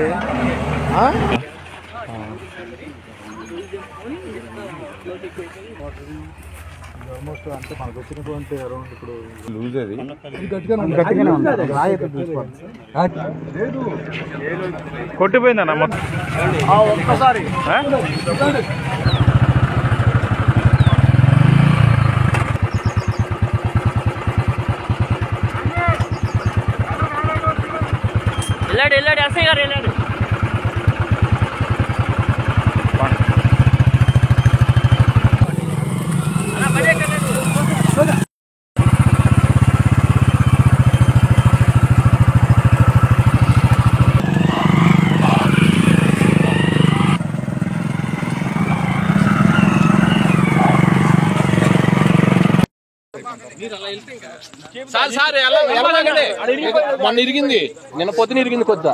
Almost అంటే మనకు వచ్చినటువంటి అరౌండ్ ఇప్పుడు లూజ్ అది కొట్టిపోయిందన్న మొత్తం ఒక్కసారి వెళ్ళాడు ఎస్ఐ గారు వెళ్ళాడు. మొన్న ఇరిగింది, నిన్న పొద్దున ఇరిగింది కొద్దిగా.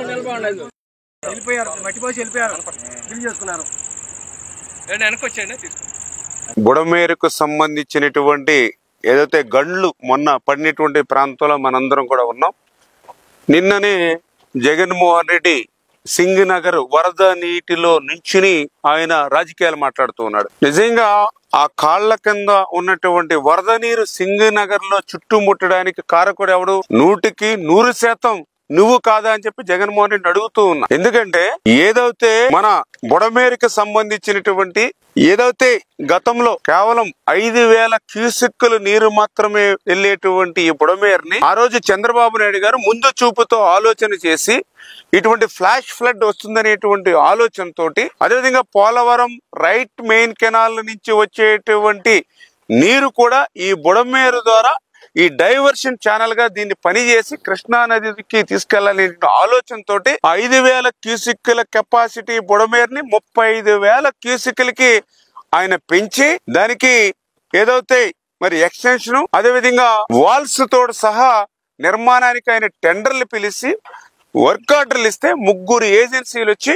బుడమేరుకు సంబంధించినటువంటి ఏదైతే గండ్లు మొన్న పడినటువంటి ప్రాంతంలో మనందరం కూడా ఉన్నాం. నిన్ననే జగన్మోహన్ రెడ్డి సింగ్ నగర్ వరద నీటిలో నుంచుని ఆయన రాజకీయాలు మాట్లాడుతూ ఉన్నాడు. నిజంగా ఆ కాళ్ల కింద ఉన్నటువంటి వరద నీరు సింగ్ నగర్ లో చుట్టుముట్టడానికి కారకుడు ఎవడు? 100% నువ్వు కాదా అని చెప్పి జగన్మోహన్ రెడ్డి అడుగుతూ ఉన్నా. ఎందుకంటే ఏదైతే మన బుడమేరుకి సంబంధించినటువంటి ఏదైతే గతంలో కేవలం 5,000 క్యూసెక్కులు నీరు మాత్రమే వెళ్లేటువంటి ఈ బుడమేరుని ఆ రోజు చంద్రబాబు నాయుడు గారు ముందు చూపుతో ఆలోచన చేసి ఇటువంటి ఫ్లాష్ ఫ్లడ్ వస్తుందనేటువంటి ఆలోచనతోటి, అదేవిధంగా పోలవరం రైట్ మెయిన్ కెనాల్ నుంచి వచ్చేటువంటి నీరు కూడా ఈ బుడమేరు ద్వారా ఈ డైవర్షన్ ఛానల్ గా దీన్ని పనిచేసి కృష్ణా నదికి తీసుకెళ్లాలనే ఆలోచనతో 5,000 క్యూసెక్కుల కెపాసిటీ బుడమేరుని 35,000 క్యూసెక్కులకి ఆయన పెంచి దానికి ఏదైతే మరి ఎక్స్టెన్షన్ అదేవిధంగా వాల్స్ తోడు సహా నిర్మాణానికి ఆయన టెండర్లు పిలిచి వర్క్ ఆర్డర్లు ఇస్తే 3 ఏజెన్సీలు వచ్చి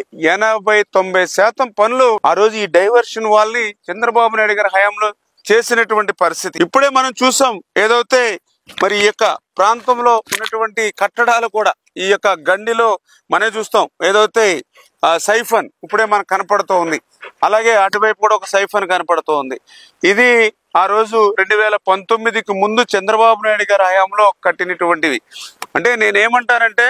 80-90% పనులు ఆ రోజు ఈ డైవర్షన్ వాళ్ళని చంద్రబాబు నాయుడు గారి హయాంలో చేసినటువంటి పరిస్థితి ఇప్పుడే మనం చూసాం. ఏదైతే మరి ఈ యొక్క ప్రాంతంలో ఉన్నటువంటి కట్టడాలు కూడా ఈ యొక్క గండిలో మనం చూస్తాం. ఏదైతే సైఫన్ ఇప్పుడే మనకు కనపడుతూ ఉంది, అలాగే అటువైపు కూడా ఒక సైఫన్ కనపడుతూ ఉంది. ఇది ఆ రోజు 2019కి ముందు చంద్రబాబు నాయుడు గారి హయాంలో కట్టినటువంటివి. అంటే నేనేమంటానంటే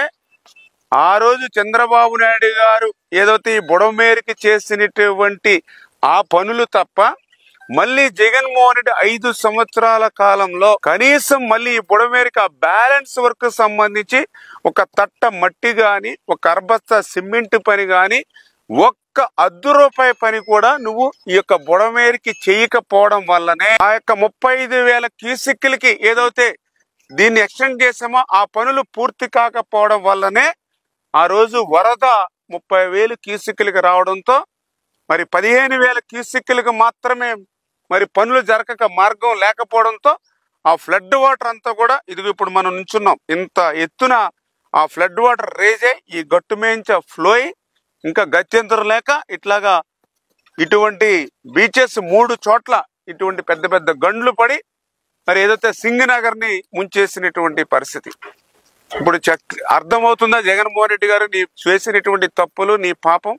ఆ రోజు చంద్రబాబు నాయుడు గారు ఏదైతే ఈ బుడమేరుకి చేసినటువంటి ఆ పనులు తప్ప మళ్ళీ జగన్మోహన్ రెడ్డి 5 సంవత్సరాల కాలంలో కనీసం మళ్ళీ ఈ బుడమేరుకి ఆ బ్యాలెన్స్ వర్క్ సంబంధించి ఒక తట్ట మట్టి గాని, ఒక అర్బస్తా సిమెంట్ పని గాని, ఒక్క ₹1 పని కూడా నువ్వు ఈ యొక్క బుడమేరుకి చేయకపోవడం వల్లనే ఆ యొక్క 35,000 క్యూసెక్కులకి ఏదైతే దీన్ని ఎక్స్టెండ్ చేసామో ఆ పనులు పూర్తి కాకపోవడం వల్లనే ఆ రోజు వరద 30,000 క్యూసెక్కులకి రావడంతో మరి 15,000 క్యూసెక్కులకు మాత్రమే మరి పనులు జరగక మార్గం లేకపోవడంతో ఆ ఫ్లడ్ వాటర్ అంతా కూడా ఇదిగో ఇప్పుడు మనం నుంచున్నాం. ఇంత ఎత్తున ఆ ఫ్లడ్ వాటర్ రేజ్ అయ్యి ఈ గట్టు మేంచ ఫ్లో అయి ఇంకా గత్యంతరం లేక ఇట్లాగా ఇటువంటి బీచెస్ 3 చోట్ల ఇటువంటి పెద్ద పెద్ద గండ్లు పడి మరి ఏదైతే సింగ్ నగర్ ని ముంచేసినటువంటి పరిస్థితి. ఇప్పుడు అర్థమవుతుందా జగన్మోహన్ రెడ్డి గారు నీ చేసినటువంటి తప్పులు, నీ పాపం?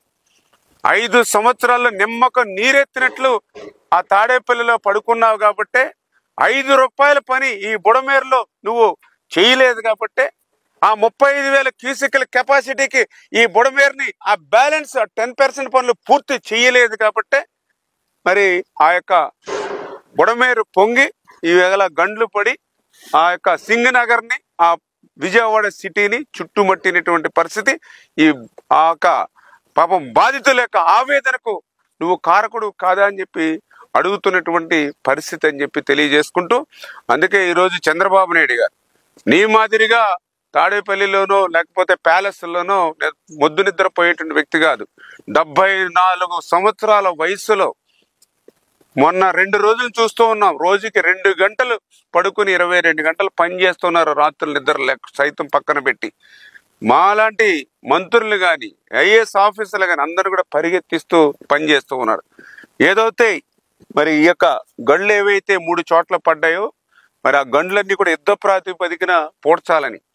5 సంవత్సరాల్లో నిమ్మకం నీరెత్తినట్లు ఆ తాడేపల్లిలో పడుకున్నావు కాబట్టే ₹5 పని ఈ బుడమేరులో నువ్వు చేయలేదు కాబట్టే ఆ 35,000 క్యూసెక్కుల కెపాసిటీకి ఈ బుడమేరుని ఆ బ్యాలెన్స్ 10% పనులు పూర్తి చేయలేదు కాబట్టే మరి ఆ యొక్క బుడమేరు పొంగి ఈ వేళ గండ్లు పడి ఆ యొక్క సింగ్ నగర్ ని ఆ విజయవాడ సిటీని చుట్టుముట్టినటువంటి పరిస్థితి. ఈ ఆ యొక్క పాపం బాధితుల యొక్క ఆవేదనకు నువ్వు కారకుడు కాదా అని చెప్పి అడుగుతున్నటువంటి పరిస్థితి అని చెప్పి తెలియజేసుకుంటూ, అందుకే ఈరోజు చంద్రబాబు నాయుడు గారు నీ మాదిరిగా తాడేపల్లిలోనో లేకపోతే ప్యాలెస్లోనో మొద్దు నిద్రపోయేటువంటి వ్యక్తి కాదు. 74 సంవత్సరాల వయసులో మొన్న 2 రోజులు చూస్తూ ఉన్నాం. రోజుకి 2 గంటలు పడుకుని 22 గంటలు పని చేస్తున్నారు, రాత్రులు నిద్ర సైతం పక్కన పెట్టి. మాలాంటి మంత్రులు కానీ, ఐఏఎస్ ఆఫీసర్లు కానీ అందరూ కూడా పరిగెత్తిస్తూ పనిచేస్తూ ఉన్నారు. ఏదైతే మరి ఈ యొక్క గండ్లు ఏవైతే 3 చోట్ల పడ్డాయో మరి ఆ గండ్లన్నీ కూడా యుద్ధ ప్రాతిపదికన పూడ్చాలని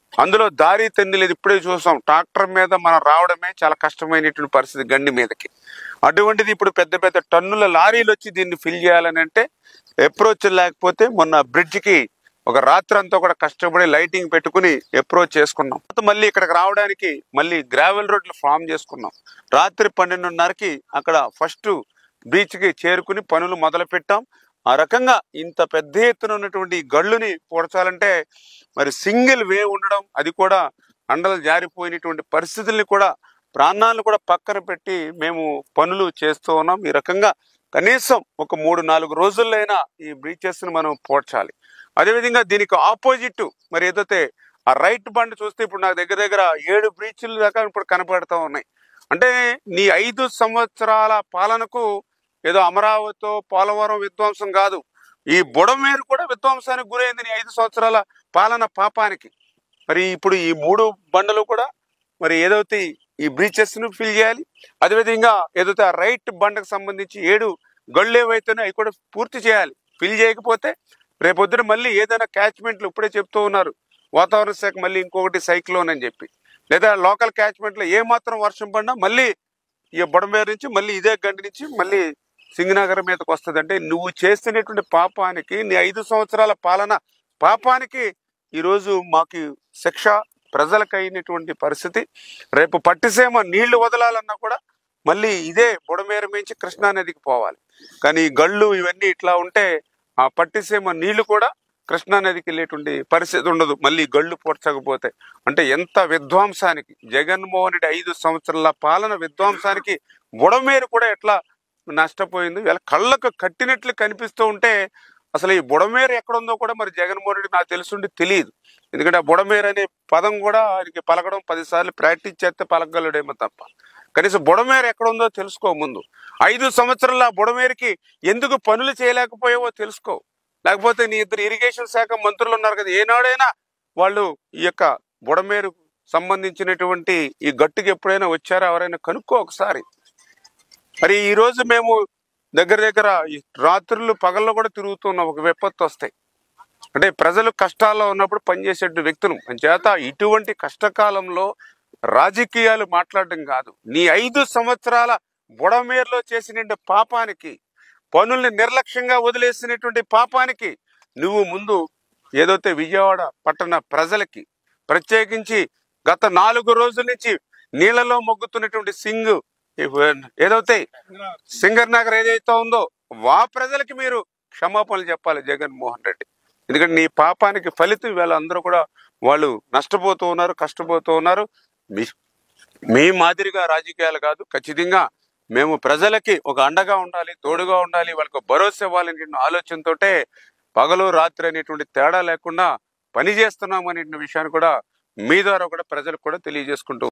అందులో దారి తెండి లేదు. ఇప్పుడే చూసాం, ట్రాక్టర్ మీద మనం రావడమే చాలా కష్టమైనటువంటి పరిస్థితి గండి మీదకి. అటువంటిది ఇప్పుడు పెద్ద పెద్ద టన్నుల లారీలు వచ్చి దీన్ని ఫిల్ చేయాలని అంటే అప్రోచ్ లేకపోతే మొన్న బ్రిడ్జికి ఒక రాత్రి అంతా కూడా కష్టపడి లైటింగ్ పెట్టుకుని అప్రోచ్ చేసుకున్నాం. మళ్ళీ ఇక్కడికి రావడానికి మళ్ళీ గ్రావెల్ రోడ్లు ఫామ్ చేసుకున్నాం. రాత్రి 12:30కి అక్కడ ఫస్ట్ బీచ్ కి చేరుకుని పనులు మొదలు పెట్టాం. ఆ రకంగా ఇంత పెద్ద ఎత్తున ఉన్నటువంటి గళ్ళుని పూడ్చాలంటే మరి సింగిల్ వే ఉండడం, అది కూడా అండలు జారిపోయినటువంటి పరిస్థితుల్ని కూడా, ప్రాణాలను కూడా పక్కన పెట్టి మేము పనులు చేస్తూ ఉన్నాం. ఈ రకంగా కనీసం ఒక 3-4 రోజుల్లో అయినా ఈ బ్రీచెస్ ని మనం పోడ్చాలి. అదేవిధంగా దీనికి ఆపోజిట్ మరి ఏదైతే ఆ రైట్ బండ్ చూస్తే ఇప్పుడు నాకు దగ్గర దగ్గర 7 బ్రీచ్లు దాకా ఇప్పుడు కనపడుతూ ఉన్నాయి. అంటే నీ 5 సంవత్సరాల పాలనకు ఏదో అమరావతితో పోలవరం విధ్వంసం కాదు, ఈ బుడమేరు కూడా విధ్వంసానికి గురైంది నీ 5 సంవత్సరాల పాలన పాపానికి. మరి ఇప్పుడు ఈ 3 బండలు కూడా మరి ఏదైతే ఈ బ్రీచెస్ ను ఫిల్ చేయాలి. అదేవిధంగా ఏదైతే ఆ రైట్ బండకు సంబంధించి 7 గళ్ళు ఏవైతేనో అవి కూడా పూర్తి చేయాలి. ఫిల్ చేయకపోతే రేపొద్దున మళ్ళీ ఏదైనా క్యాచ్మెంట్లు ఇప్పుడే చెప్తూ ఉన్నారు వాతావరణ శాఖ, మళ్ళీ ఇంకొకటి సైక్లోన్ అని చెప్పి, లేదా లోకల్ క్యాచ్మెంట్లో ఏమాత్రం వర్షం పడినా మళ్ళీ ఈ బుడమేరు నుంచి మళ్ళీ ఇదే గండి నుంచి మళ్ళీ సింగనగర్ మీదకి వస్తుంది. అంటే నువ్వు చేస్తున్నటువంటి పాపానికి, నీ 5 సంవత్సరాల పాలన పాపానికి ఈరోజు మాకు శిక్ష ప్రజలకు అయినటువంటి పరిస్థితి. రేపు పట్టిసీమ నీళ్లు వదలాలన్నా కూడా మళ్ళీ ఇదే బుడమేరు మించి కృష్ణానదికి పోవాలి. కానీ ఈ గళ్ళు ఇవన్నీ ఇట్లా ఉంటే ఆ పట్టిసీమ నీళ్లు కూడా కృష్ణానదికి వెళ్ళేటువంటి పరిస్థితి ఉండదు మళ్ళీ గళ్ళు పొడ్చకపోతే. అంటే ఎంత విధ్వంసానికి జగన్మోహన్ రెడ్డి 5 సంవత్సరాల పాలన విధ్వంసానికి బుడమేరు కూడా ఎట్లా నష్టపోయింది. వీళ్ళ కళ్ళకు కట్టినట్లు కనిపిస్తూ ఉంటే అసలు ఈ బుడమేరు ఎక్కడుందో కూడా మరి జగన్మోహన్ రెడ్డి నాకు తెలుసుండి తెలియదు. ఎందుకంటే ఆ బుడమేరు అనే పదం కూడా ఆయనకి పలకడం 10 సార్లు ప్రాక్టీస్ చేస్తే పలకగలడేమో తప్ప కనీసం బుడమేరు ఎక్కడుందో తెలుసుకో. ముందు 5 సంవత్సరాల బుడమేరుకి ఎందుకు పనులు చేయలేకపోయావో తెలుసుకో. లేకపోతే నీ ఇద్దరు ఇరిగేషన్ శాఖ మంత్రులు ఉన్నారు కదా, ఏనాడైనా వాళ్ళు ఈ యొక్క బుడమేరు సంబంధించినటువంటి ఈ గట్టుకి ఎప్పుడైనా వచ్చారా ఎవరైనా కనుక్కో ఒకసారి. మరి ఈ రోజు మేము దగ్గర దగ్గర రాత్రులు పగల్లో కూడా తిరుగుతున్నాం. ఒక విపత్తు వస్తాయి అంటే ప్రజలు కష్టాల్లో ఉన్నప్పుడు పనిచేసే వ్యక్తులు చేత ఇటువంటి కష్టకాలంలో రాజకీయాలు మాట్లాడడం కాదు. నీ 5 సంవత్సరాల బుడమేరులో చేసిన పాపానికి, పనుల్ని నిర్లక్ష్యంగా వదిలేసినటువంటి పాపానికి నువ్వు ముందు ఏదైతే విజయవాడ పట్టణ ప్రజలకి ప్రత్యేకించి గత 4 రోజుల నుంచి నీళ్లలో మొగ్గుతున్నటువంటి ఏదైతే సింగర్ నగర్ ఏదైతే ఉందో ప్రజలకి మీరు క్షమాపణలు చెప్పాలి జగన్మోహన్ రెడ్డి. ఎందుకంటే నీ పాపానికి ఫలితం వీళ్ళందరూ కూడా వాళ్ళు నష్టపోతూ ఉన్నారు, కష్టపోతూ ఉన్నారు. మీ మాదిరిగా రాజకీయాలు కాదు, ఖచ్చితంగా మేము ప్రజలకి ఒక అండగా ఉండాలి, తోడుగా ఉండాలి, వాళ్ళకు భరోసా ఇవ్వాలనే ఆలోచనతో పగలు రాత్రి అనేటువంటి తేడా లేకుండా పనిచేస్తున్నాం అనే విషయాన్ని కూడా మీ ద్వారా కూడా ప్రజలకు కూడా తెలియజేసుకుంటూ